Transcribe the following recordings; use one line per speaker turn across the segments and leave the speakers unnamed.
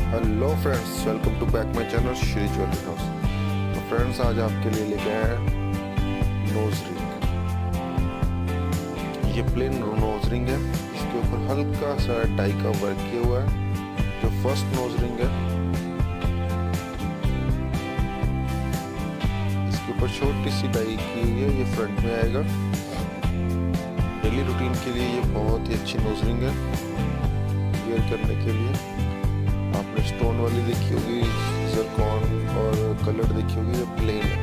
Hello friends, welcome to back my channel Shri jewellery house. तो friends, आज आपके लिए लेके आए हैं नोज रिंग। ये प्लेन नोज रिंग है, इसके ऊपर हल्का सा डाई का वर्क किया हुआ है। जो फर्स्ट नोज रिंग है, इसके ऊपर छोटी सी डाई की हुई है। ये फ्रंट में आएगा। डेली रूटीन के लिए ये बहुत ही अच्छी नोज रिंग है वेयर करने के लिए। आपने स्टोन वाली देखी होगी, ज़रकॉन और कलर देखी होगी। ये प्लेन है।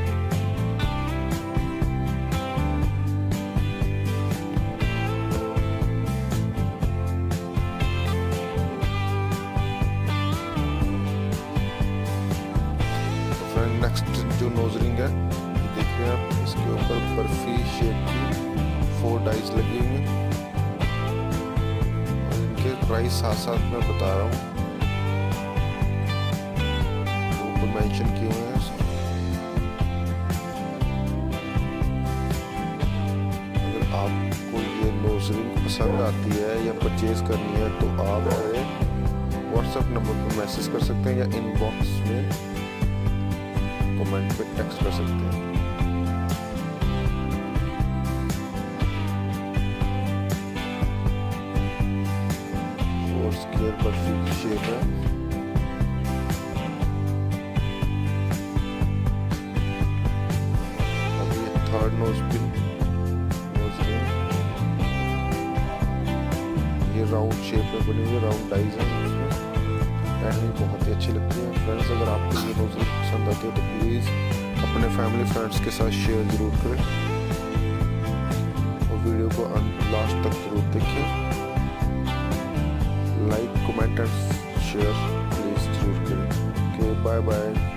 तो फ्रेंड, नेक्स्ट जो नोज रिंग है, ये देखिए आप, इसके ऊपर बर्फी शेप की 4 डाइज लगी हुई हैं। और इनके प्राइस साथ में बता रहा हूँ, मेंशन किए हुए हैं। अगर आपको ये नोज रिंग पसंद आती है या परचेज करनी है तो आप व्हाट्सएप नंबर पर मैसेज कर सकते हैं या इनबॉक्स में कमेंट पे टेक्स्ट कर सकते हैं। 4 स्क्वायर बर्फी शेप है। थर्ड नोज रिंग, ये राउंड शेप में बनी हुई राउंड डाइज है उसमें, एंड भी बहुत ही अच्छी लगती है। फ्रेंड्स, अगर आपको ये नोज रिंग पसंद आती है तो प्लीज़ अपने फैमिली फ्रेंड्स के साथ शेयर ज़रूर करें और वीडियो को लास्ट तक जरूर देखें। Like, comment and share please जरूर करें। Okay, bye bye.